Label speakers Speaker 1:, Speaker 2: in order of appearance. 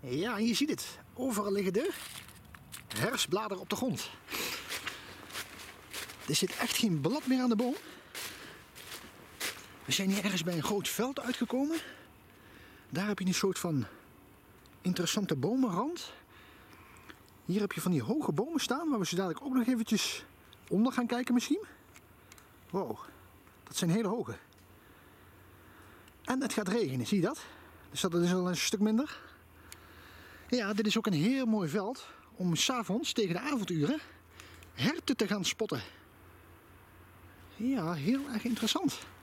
Speaker 1: Ja, en je ziet het. Overal liggen de herfstbladeren op de grond. Er zit echt geen blad meer aan de boom. We zijn hier ergens bij een groot veld uitgekomen. Daar heb je een soort van interessante bomenrand. Hier heb je van die hoge bomen staan, waar we zo dadelijk ook nog eventjes onder gaan kijken misschien. Wow, dat zijn hele hoge. En het gaat regenen, zie je dat? Dus dat is al een stuk minder. Ja, dit is ook een heel mooi veld om 's avonds tegen de avonduren herten te gaan spotten. Ja, heel erg interessant.